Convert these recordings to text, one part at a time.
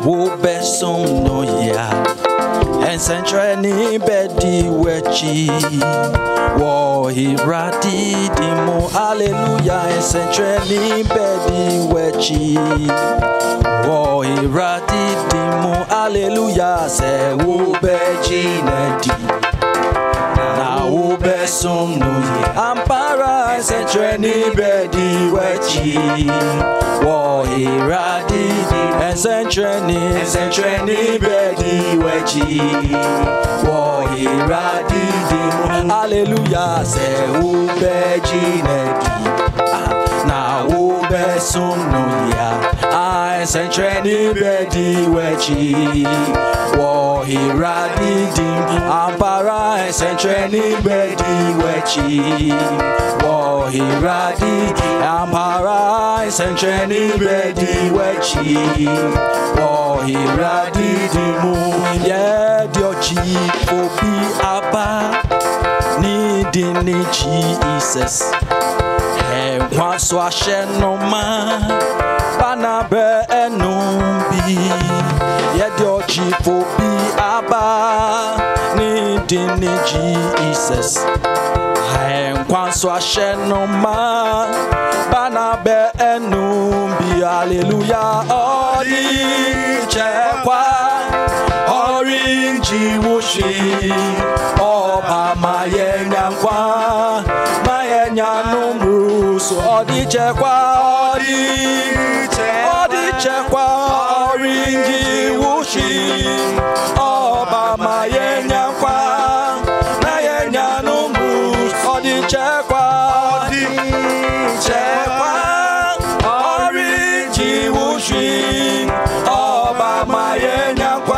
wo besom no ya ensentre ni bedi wechi wo hirati dimo hallelujah ensentre ni bedi wechi wo hirati dimo hallelujah se wo beji nedi na wo besom no ya ampara ensentre ni bedi wechi wo hirati ensentre ni bedi wechi wo hirati dimo hallelujah se wo beji nedi na wo besom no ya ensentre ni bedi wechi wo hirati dimo ampara ensentre ni bedi wechi wo hirati ampara ensentre ni bedi wechi wo hirati dimo ye diochi obi aba ni dini Jesus wa so ahye no ma bana be enumbi ye diochi obi aba ni dini Jesus wa so ahye no ma bana be enumbi hallelujah odi chekwa orinji wushi oba mayenyankwa mayenyanumru so odi chekwa orinji wushi oba mayenyankwa mayenyanumru odi chekwa orinji wushi oba mayenyankwa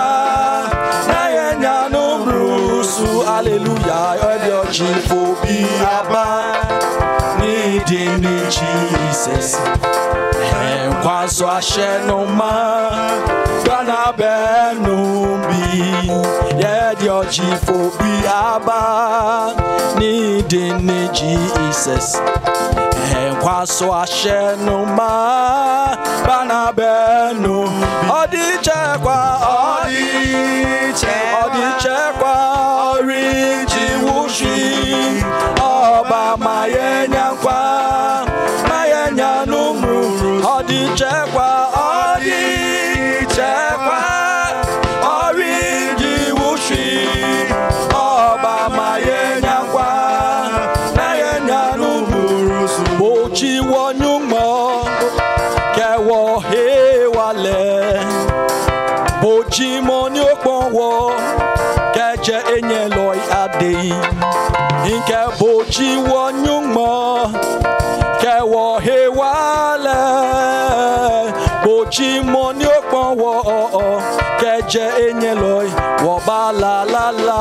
mayenyanumru so hallelujah odi ojifobi aba ni dini Jesus kwaso ahye no ma bana benumbi ye di ojifobi aba ni dini Jesus kwaso ahye no ma bana benu odi chekwa orinji wushi oba mayenyankwa mayenyanumru odi chekwa orinji wushi oba mayenyankwa mayenyanumru bochi wonyumo kewo hewale bochi moni oponwo keje enye loy adei nke bochi wonyumo kewo hewale bochi moni oponwo keje enye loy wo bala la la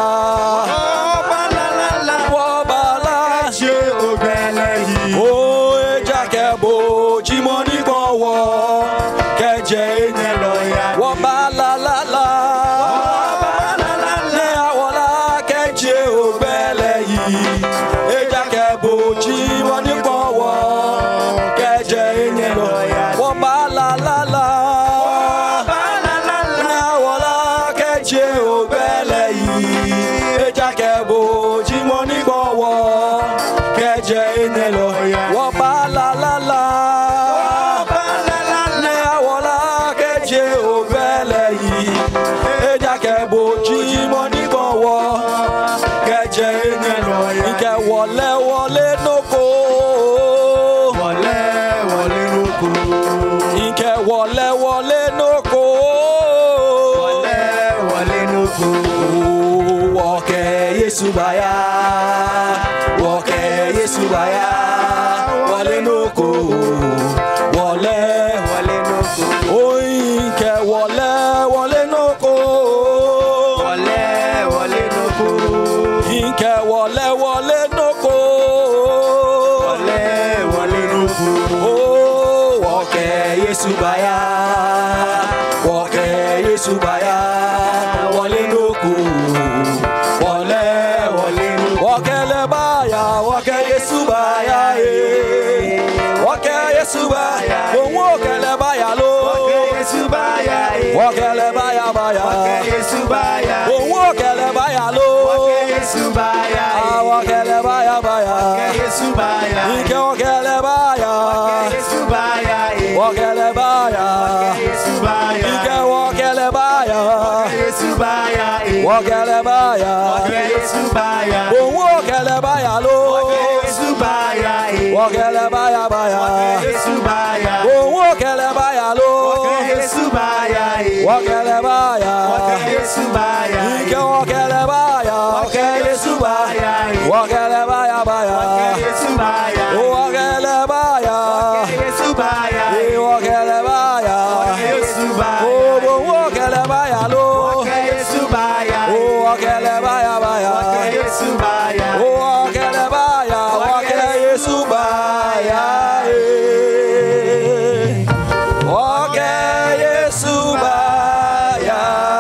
wo bala je obele yi o eja ke bochi moni oponwo keje enye loy wo bala la la Yesubaya, wale noko, wale noko, oi ke wale noko, wale noko, inke wale noko, wale noko, oh wake Yesubaya, wale noko. Yesubaya, Wakelebaya. Wakeyesubaya. Wakelebaya lo. Wakeyesubaya. Wakelebaya baya. Wakeyesubaya. Wakelebaya lo. Wakeyesubaya. Wakelebaya. Wakeyesubaya. Ike wakelebaya. Wakeyesubaya. Wakelebaya baya. Wakeyesubaya. Wakelebaya. Wakeyesubaya. Wakelebaya. Wakeyesubaya. Wakelebaya lo. Wakeyesubaya. Wakelebaya baya. Wakeyesubaya. Wakelebaya. Wakeyesubaya. Wakeyesubaya.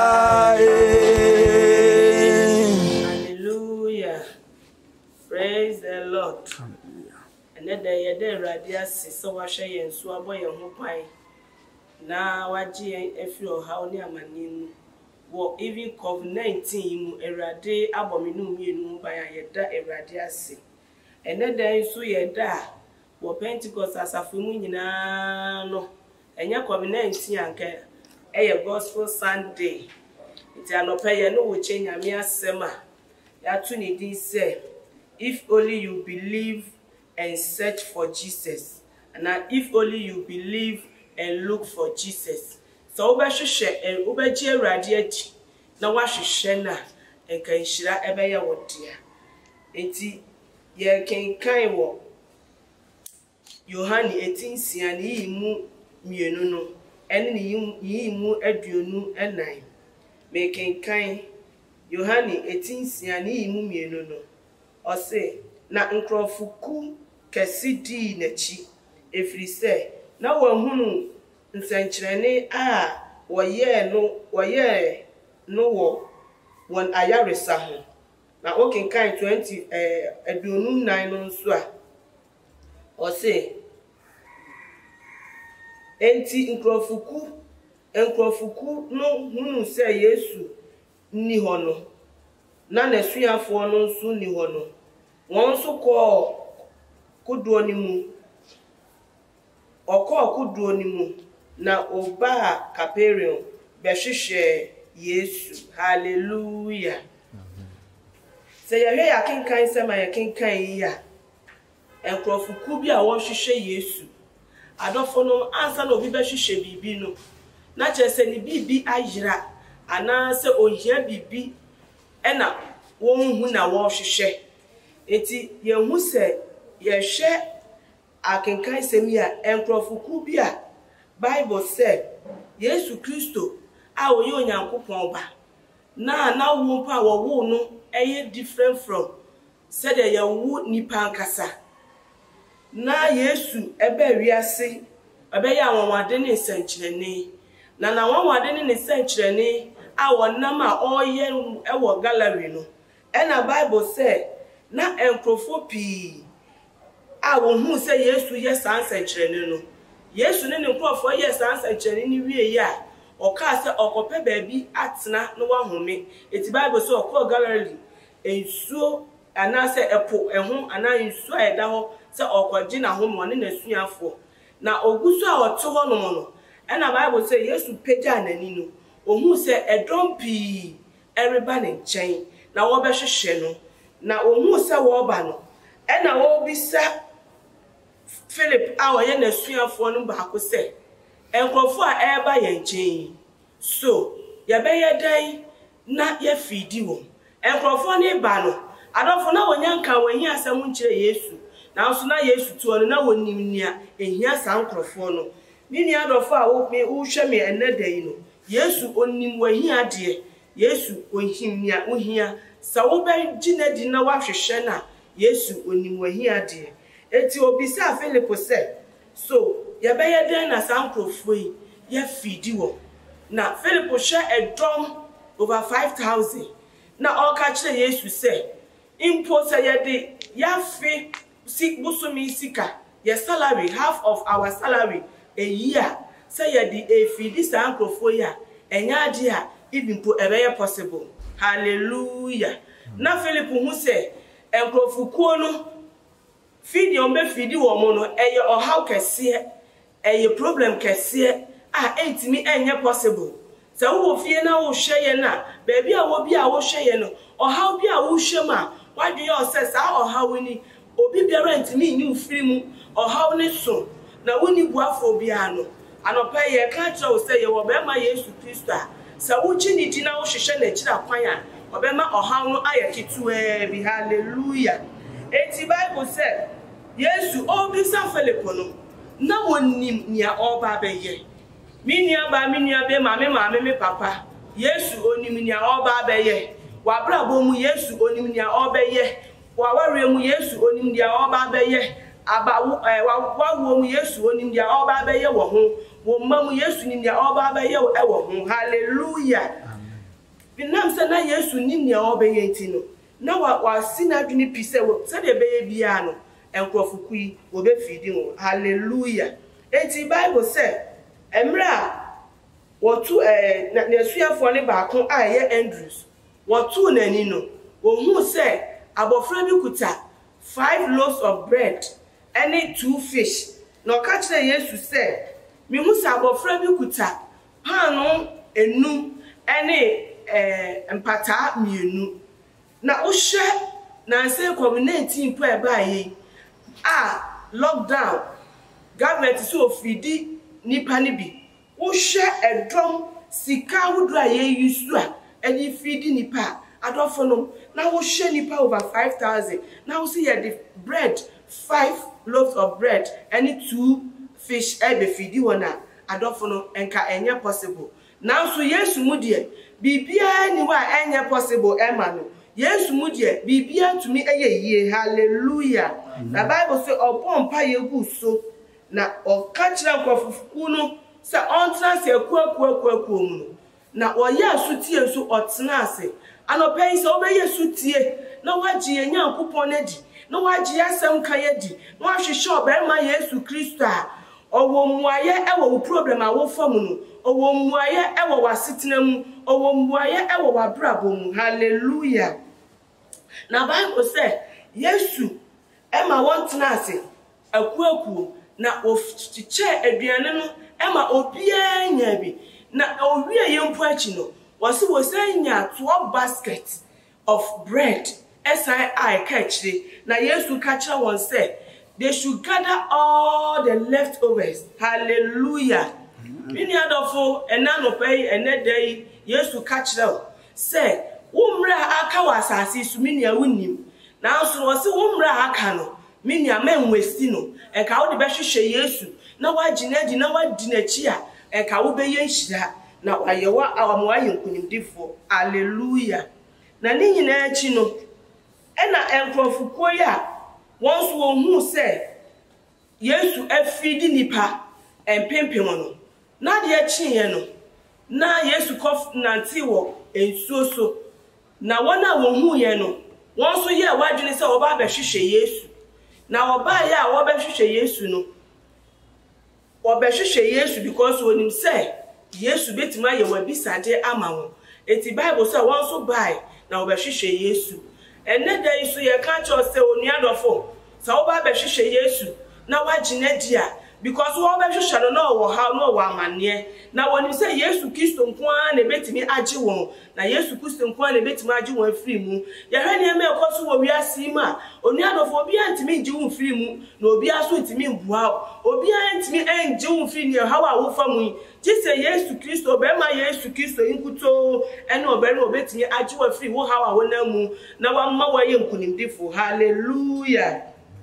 Hallelujah. Praise the Lord. And then the radius so wash and so boy and hopai. Now, what G if you how near my name. Wo even COVID-19 erade abominu mienu by a yeda eradiasi. And then so yeda wo Pentecost asafumu nyina no. Enya COVID-19 anke eye Gospel Sunday. Iti anopa ye no wo chenya me asema. Ya to ni din say if only you believe and search for Jesus. And if only you believe and look for Jesus. So obehwehwe and obegie awrade achi na wahwehwe na enka nhira ebeya wodia enti ye kenkan wo Yohane 18:9 yimu mienu no ene ni yimu aduonu enan me kenkan Yohane 18:9 yimu mienu no ose na nkrofuku kasidi nachi efrise na wahunu nsankyerene a woye no wo won ayaresa ho na okenkan 20 aduonu nan no nso a ose enti nkrofuku no hunu se Yesu ni ho no na nasuafo no nso ni ho no won so ko kuduo ni mu kuduo ni mu na oba Capernaum behwehwe Yesu. Hallelujah. Se yehwe ya kenkan sema ya kenkan ya enkrofuku bi a wo hwehwe Yesu adofo no ansa na obi behwehwe bibi no na chese ni bibi ayira ana se ohia bibi ena wo hu na wo hwehwe eti yehu se yehwe akenkan semi a enkrofuku bi a Bible said Yesu Kristo a oye onyankopon ba na wo pa wo no eye different from said ya wo nipa nkasa na Yesu ebe wiase ebe ya wonwade ne nsankyerene na wonwade ne nsankyerene a wonam a oye ewo gallery no ena Bible said na enkrofopi a wo hu se Yesu ye sansankyerene no Yesu ne nkofo ye sansankyerene ni wie ya oka se okope baabi atena no wahome eti Bible so okọ gallery ensuo ana se epo eho ana ensuo eda ho se okoje na ho mo ne nasuafo na ogusu a oto ho no no ena Bible say Yesu peja anani no ohun se edompi ereba ne nchen na wo behwehwe no na ohun se wo ba no ena wo bisa Philip a oye nasuafo no ba ko se enkrofo a eba ye nchen so ye be ye dan na ye fidi wo enkrofo ne ba no adofo na wonyanka wanhi asam nkire Yesu na so na Yesu tuo no na wonim nia ehia sankrofo no ni adofo a wo hwe me enedai no Yesu onim wanhi ade Yesu onhim nia ohia sa wo be ginadi na wahwehwe na Yesu onim wanhi ade eti obisa Philip se so ye be ye dan na sankrofo yi ye fidi wo na Philip hwe edom over 5,000 na oka kire Yesu se impo se ye de ya fe sik busumi sika your salary half of our salary a year say ye de e fidi sankrofo ya enya ade a even po ebe possible. Hallelujah. Na Philip hu se enkrofukuo no fidi on be fidi wo mo no eye ohaw kese eye problem kese a entimi enye possible se wo fie na wo hweye na baabi a wo bi a wo hweye no ohaw bi a wo hwema wadwe yo se sa ohaw ni obi biara ntimi ni ufiri mu ohaw ne so na woni buafo bia no anopa ye ka kira wo se ye wo be ma Yesu Kristo a se wo chini di na wo hwehwe na kira kwan a obe ma ohaw no ayeketu bi hallelujah eti Bible say Yesu obi sa Philip no na wonim nia oba beye minia ba minia be mame me papa Yesu onim nia oba beye wa brabo mu Yesu onim nia obeye wa ware mu Yesu onim nia oba beye aba wa mu Yesu onim nia oba beye wo ho wo ma mu Yesu nim nia oba beye wo ho hallelujah binam se na Yesu nim nia obeye ntino na wa sinadwini pise wo se de beye bia no enkrofukui wo be fidi wo hallelujah enti Bible say emra wotu na suafo ne baako a ye Andrews wotu nani no wo hu say abofra bi kuta 5 loaves of bread and 2 fish no ka kire Yesu say mi hu say abofra bi kuta pano enum ene empata mienu na wo hwe na say community mpo e ba yi lockdown government so fidi nipa ni bi wo hwe edom sika hudu aye yusu a eni fidi nipa adofo no na wo hwe nipa over 5,000 na wo see the bread 5 loaves of bread and 2 fish be fidi wona adofo no enka enye possible now so Yesu mu de bibia ni wa enye possible ema no Yesu mu de bibia tumi eye hallelujah na Bible say opompa yegu so na okachira nkofufuku no se ontra se akuakuakuaku mu na oye asutie so otena ase anopai se obeye sutie na wagye Nyankopon adi na wagye asem kan adi na wahwehwe obarima Yesu Kristo a owo muaye ewo wo problem a wo fam no owo muaye ewo wasetena mu owo muaye ewo wabrabo mu hallelujah na Bible say Yesu ema wontena ase akuakuo na ofiche aduane no ema obia nya bi na owie yempo achi no wose nya 12 basket of bread SII kachire na Yesu kachira won say they should gather all the leftovers hallelujah mini adofo enanopai enedai Yesu kachira say umra aka wasase su mini awunim na so wose umra aka no mini amenwesti no eka wo de behwehwe Yesu na wagina na wadinachi a eka wo beye nhira na wayewa awamoa yenkunimdifo hallelujah na ni nyina achi no ena enkrofukwo ya wonso wo hu se Yesu afidi nipa empempem no na de achi ye no na Yesu kof nanti wo ensuo so na wona wo hu ye no wonso ye wadwene se wo ba behwehwe Yesu na oba ya wo behwehwe Yesu no wo behwehwe Yesu because wonim say Yesu betima ye wabisade ama wo eti Bible say wonso bai na wo behwehwe Yesu enne da isu ye ka cho say onuadofo sa wo ba behwehwe Yesu na wagina dia because wo behwehwe no wo ha no wo amane na wonim say Yesu Kristo nkoa na betimi age won na Yesu Kristo nkoa na betimi age won free mu ye hwe ne me ekoso wo wiase ma onuadofo obi antimi ngi won free mu na obi aso ntimi mbua obi antimi engi won free ne ha wa wo famu jise Yesu Kristo be ma Yesu Kristo inkuto ene obere obetimi age won free wo ha wa wonamu na wa ma wa ye nkunimdifo hallelujah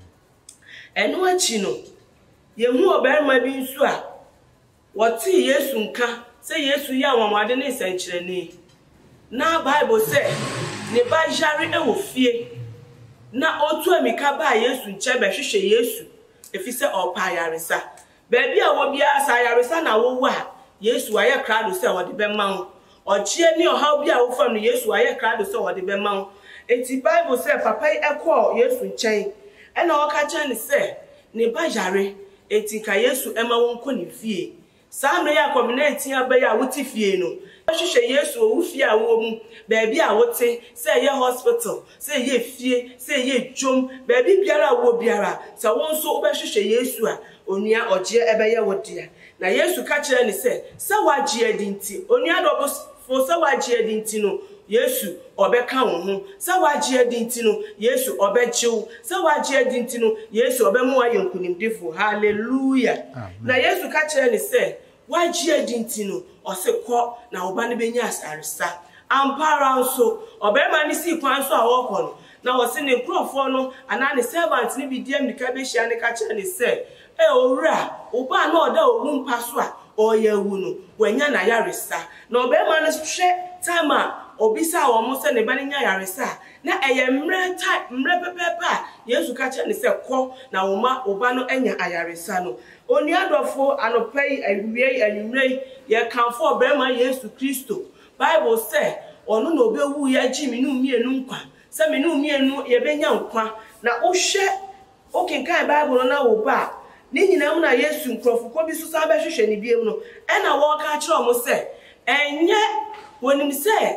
eno achi no yehu obarima bi nsu a woti Yesu nka se Yesu ya wamade ne sankirene na Bible say ne ba jare e wo fie na otu amika ba Yesu nche be hwehwe Yesu efise opa yaresa baabi a wo bia sa yaresa na wo wa Yesu aye krado se wo de be ma wo ochie ni oha bia wo fam no Yesu aye krado se wo de be ma wo enti Bible say papa ekọ Yesu nchen e na oka chan se ne ba jare eti ka Yesu ema won ko ne fie saa me ya community abaye a wuti fie no hwehwe Yesu o fie a wo mu baabi a wote say ye hospital say ye fie say ye dwom baabi biara wo biara sa won so obehwehwe Yesu a onua oje ebeye wo dia na Yesu ka kire ne se wagye adinti onuado fo se wagye adinti no Yesu obeka wo ho se wagye adinti no Yesu obechiw se wagye adinti no Yesu obemu ayenkunimdefo hallelujah na Yesu ka kire ne se wagye adinti no osekọ na oba ne benya asaresa ampara nso obema ne si kwan so a wokọ no na wose ne krofo no ana ne servant ne bidiam ne ka be hia ne ka kire ne se owura oba na oda owu mpa so a oyewu no wanya na yaresa na obema no hwe tama obisa wo mo se ne ba ne nya yaresa na eye mre pepepa Yesu ka kire ne se kọ na woma oba no anya ayaresa no onuadofo anopai awie anwumrei ye kanfo obema Yesu Kristo Bible say onu na obewu ya ji minu mienu nkwa se minu mienu ye benya nkwa na ohwe okenkan Bible na wo ba ni nyina mu na Yesu nkrofo bi so sa ba hwehwe ni biem no e na wo ka kire omo se enye wonim se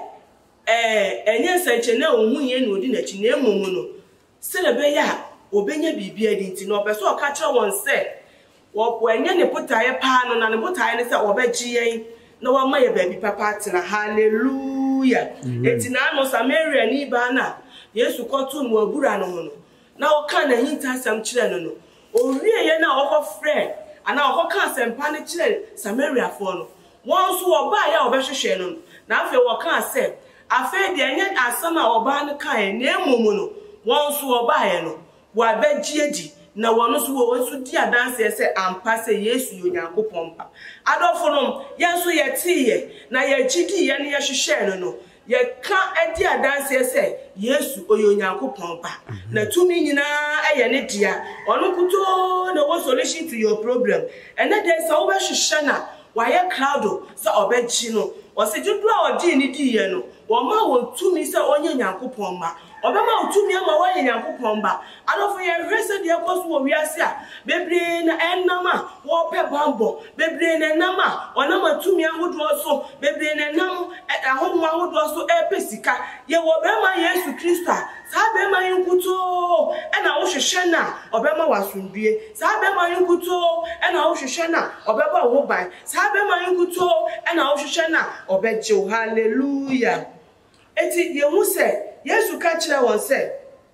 enye nsache na ohun ye na odi na chi na emumu no se le be ya obenya bibia di nti no opeso ka kire won se wo enye ne potaye pa no na ne potaye ne se obegye yen na wa ma ye baby papa tena hallelujah etina no Samaria ni ba na Yesu kotu no abura no no na wo ka na hinta sam kire no no owie ye na wo ko frɛ ana wo ka sempa ne kire Samaria fo no won so wo ba ya obehwehwe no na afi wo ka se afi de enye asama oba ne kan na emumu no won so wo ba ye no wa bagye adi na wono so wo so di adanse se ampa se Yesu Onyankopɔn pa adofo no yenso ye tiye na ye gidi ye ne ye hwehwe no ye ka adi adanse se Yesu Onyankopɔn pa na tumi nyina eye ne dia ono kuto na wo solution to your problem and then there so wo hwehwe na waye crowd so obegyi no o se judu a odi ni di ye no wo ma wo tumi se onye Nyankopɔn ma obema utumi ama wa Nyankopɔn ba adofo ye hwese de ekoso wo wiase a bebre na enama wo pe bambo bebre na enama onama tumi ahodo so bebre na enam ahodo ahodo so epesika ye wo bema Yesu Kristo sa bema yinkuto na wo hwehwe na obema wasundue sa bema yinkuto na wo hwehwe na obeba wo ban sa bema yinkuto na wo hwehwe na obegye hallelujah eti ye hu se Yesu ka kire won se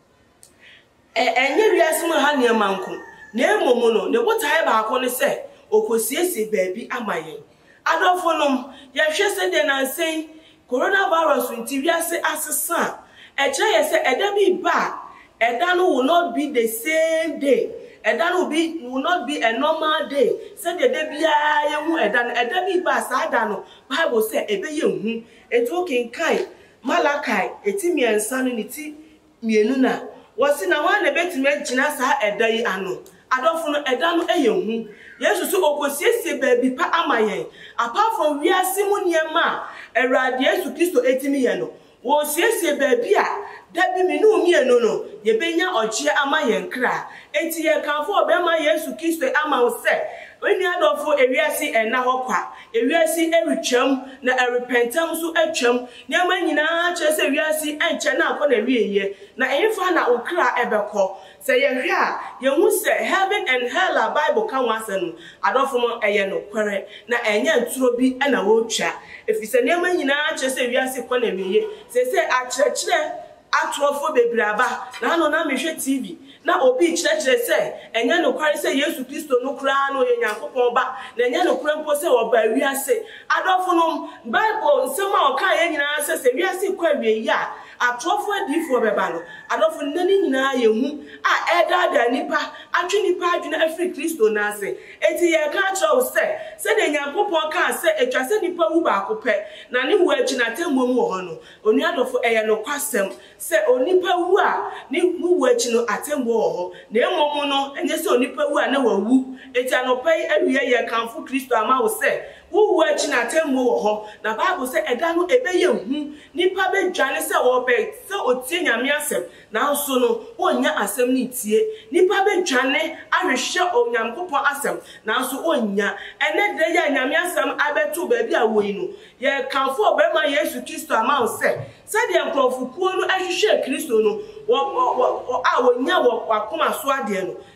enye wiase mu ha ne manko na emomu no ne botae ba akọ ne se okosiese baabi amaye adofo nom ye hwe se de nansen coronavirus nti wiase asesa kire ye se eda bi ba eda no will not be the same day eda no will not be a normal day se de bia ye hu eda bi ba sa da no Bible say ebe ye hu eto kenkai Malakai etimi ensa no niti mienu na wasi na wan na betimi agina sa eda yi ano adofo no eda no eyehu Yesu so okosiesie baabi pa amayen apart from wiase mu niema Awurade Yesu Kristo etimi ye no wo siesie baabi a dabi minu mienu no ye benya ogie amayen kra enti ye kanfo obema Yesu Kristo ama wo se When adofo ewiase ena hokwa ewiase eritwam na erepentam so atwam niam nyina kyese ewiase enche na akọ na wieye na enfa na okra ebekọ se ye hwe a ye hu se heaven and hell a Bible kan wasen adofo mo eye no kwere na enye nturo bi na wo twa efise niam nyina kyese ewiase kọ na wieye se akyerɛkyerɛ atrofo bebraba na no na mehwe TV na obi kyerɛkyerɛ se enye no kware se Yesu Kristo no kura no ye Nyankopɔn ba na enye no kura mpo se oba wiase adofo no Bible nsema oka ye nyina se wiase kwa wie ya atrofo adifo beba no adofo nani nyina ye hu a eda nipa atwe nipa adwena afri Kristo na ase enti ye ka kyerɛ se de Nyankopɔn ka se etwa se nipa wu ba akopɛ na ne wu akyi na temmom wo ho no onu adofo eye no kwasem se onipa wu a ne wu akyi no atembo ho na emom no enye se onipa wu a na wawu eti anopai awie ye kanfo Kristo ama wo se wu akyi na atembo ho na Bible se eda no ebeye hu nipa be dwane se wo be se otie nyame asem na so no onya asem ni tie nipa be dwane ahwehwe Onyankopɔn asem na so onya ene de ya nyame asem abeto ba bi a woyi no ye kanfo obema Yesu Kristo ama wo se de nkrɔfokuo no ahwehwe Kristo no a wonya wo akoma so ade no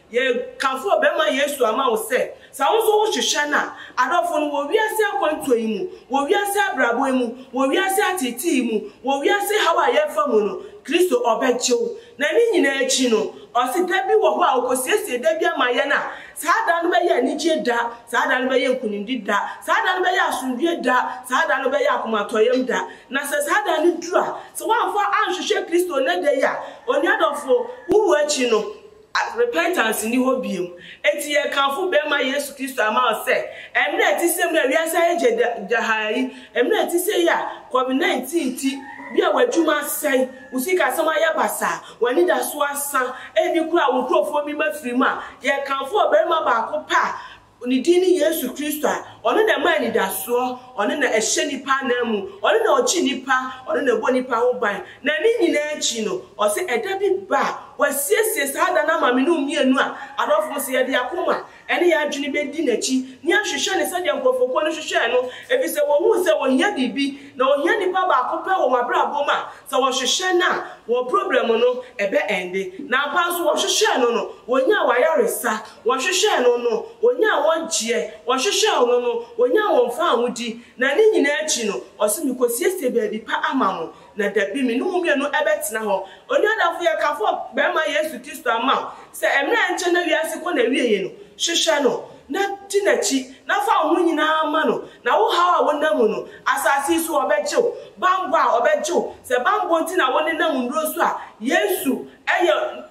ye kanfo be ma Yesu ama wo se sa wo so wo hwehwe na adofo no wo wiase akwanto yi mu wo wiase abrabo yi mu wo wiase atiti yi mu wo wiase hawa ye famu no Kristo obechew na ni nyina echi no o se da bi wo ho a okosiesie da bi ama ye na saada no be ye anije da saada no be ye nkunindi da saada no be ye asundue da saada no be ye akomatoyem da na se saada no dura se wanfo anhwehwe Kristo na da ya oni adofo wo achi no repentance ni ho biem eti ye kanfo be ma Yesu Kristo ama se emna ti sem na wiasa ye jahai emna ti se ya COVID-19 ti bia wadwuma sai usika sama ya basa wani da so asa eni kura wo krofo mi mafiri ma ye kanfo be ma ba ko pa ni dini Yesu Kristo ono na ma ni da so ono na ehye nipa na mu ono na ochi nipa ono na bo nipa ho ban na ni nyina achi no o se eda bi ba wasiesie saada na ma me no mienu a adofo se ye de akoma ene ya adwene be di nachi ni ahwehwe ne se de nkofoko no hwehwe no ebi se wo hu se wo hia bibi na wo hia nipa ba ko pe wo mabra boma se wo hwehwe na wo problem no ebe ende na pa so wo hwehwe no wo nya wa yaresa wo hwehwe no wo nya wo gie wo hwehwe no wo nya wo mfa ahudi na ni nyina achi no o se mi kosiesie be bi pa ama mo na dabi mi no mienu ebetena ho oni adafo ye kafo be ma Yesu Kristo ama se emra nche na wiase ko na wieye no hwehwe no na tinachi na fa ho nyina ama no na wo ha wo namu no asasi so obechew bambo a obechew se bambo nti na wo ne namu ndro so a Yesu eye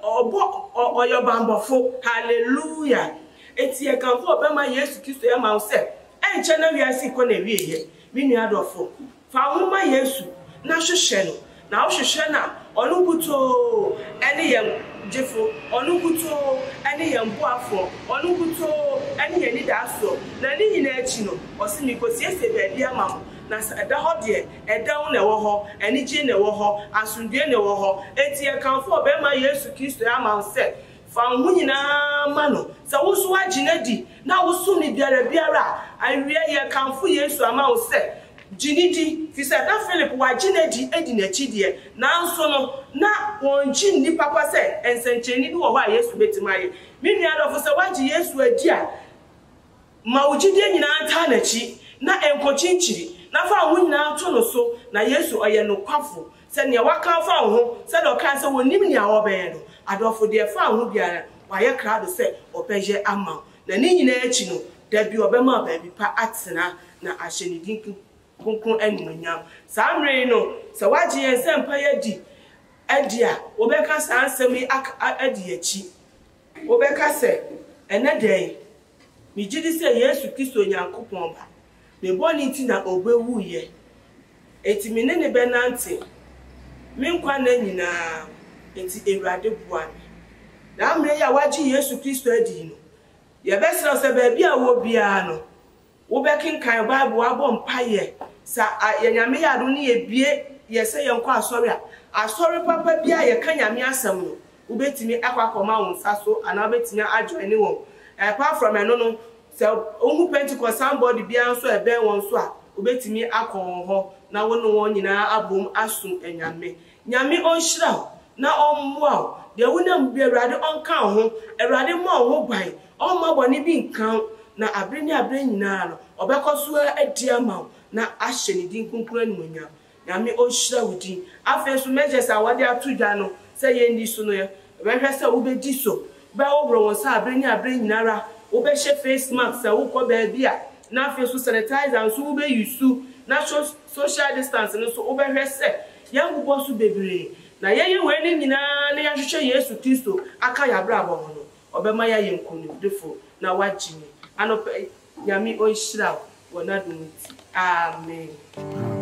obo oyo bambofo hallelujah eti ye kafo be ma Yesu Kristo ya ma se enche na wiase ko na wieye mi nu adofo fa ho ma Yesu na hwehwe no na wo hwehwe na onukuto ene yem jefo onukuto ene yem boafo onukuto ene yeni daso na ni nyina achi no osimi kosiesie be bia mam na eda ho de eda wo na wo ho ene ji na wo ho asundue na wo ho eti e kanfo be ma Yesu Kristo ya ma se fa ho nyina ma no se wo so agina di na wo so ni biara awie ye kanfo Yesu ama wo se jinidi fisa da Philip wa jinedi edi na chidie na nso no na wonji ni papa se ensencheni bi wo ho a Yesu betimaye mi nua do fo se waji Yesu adi a ma ujidie nyina anta na chi na enkochinchiri na fa ho nyina to no so na Yesu oye no kwafo se ne waka fa ho se do kan se wonim ni a wo be no adofo de fa ho biara wa ye krado se opeje ama na ni nyina achi no da bi obema ba bi pa atena na ahyeni din kunkun enumunyam samre no se waje yensempa yadi adia obeka sansemi adi achi obeka se enedey mi gidi se Yesu Kristo Nyankopon ba me boni ti na obewu ye eti me ne benante me nkwa na nyina eti Ewurade bua me na amre ya waje Yesu Kristo adi no ye besra se ba bia wo bia no wo bekinkan Bible abo mpaye sa yanyame ya do ne ebie yese yenko asori papa bia ye kanyame asem no wo betimi akwakoma won saso ana betimi ajoine won apart from no se ohu Pentecost somebody bia so ebe won so a wo betimi akon ho na wono won nyina abom asum enyame nyame onhyira na ommoa de wonam bi Ewurade onka ho Ewurade mo ho ban omabone bi nkan na abre nyina no obekoso adi ama na ahyeni din kunkun anumunya nyame onhyira wudi afenso measures a wade atudwa no se yendi so no ye behwe se wo bedi so ba obro won sa abre nyinara wo be hye face mask se wo ko ba bia na afenso sanitizer so wo be yusu na social distance no so wo behwe se yangubo so bebre na yeye we ni nyina na yahwehwe Yesu Kristo aka ya bra bo no obema ya yenkunu defo na wagini anope nyame onhyira wona dumuti amen.